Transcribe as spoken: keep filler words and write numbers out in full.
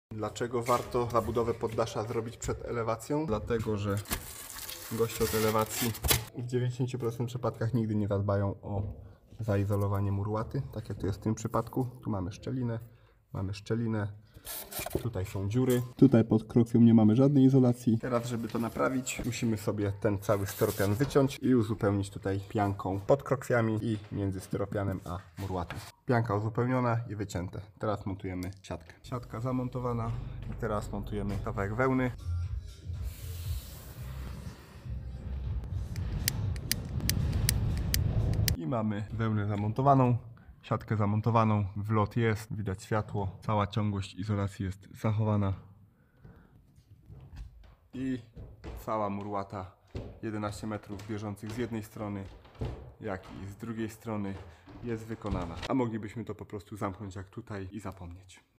Dlaczego warto zabudowę poddasza zrobić przed elewacją? Dlatego, że goście od elewacji w dziewięćdziesięciu procentach przypadkach nigdy nie zadbają o zaizolowanie murłaty, tak jak to jest w tym przypadku. Tu mamy szczelinę, mamy szczelinę, tutaj są dziury. Tutaj pod krokwią nie mamy żadnej izolacji. Teraz, żeby to naprawić, musimy sobie ten cały styropian wyciąć i uzupełnić tutaj pianką pod krokwiami i między styropianem a murłatą. Pianka uzupełniona i wycięte. Teraz montujemy siatkę. Siatka zamontowana i teraz montujemy kawałek wełny. I mamy wełnę zamontowaną, siatkę zamontowaną, wlot jest, widać światło, cała ciągłość izolacji jest zachowana i cała murłata jedenaście metrów bieżących z jednej strony, jak i z drugiej strony jest wykonana. A moglibyśmy to po prostu zamknąć jak tutaj i zapomnieć.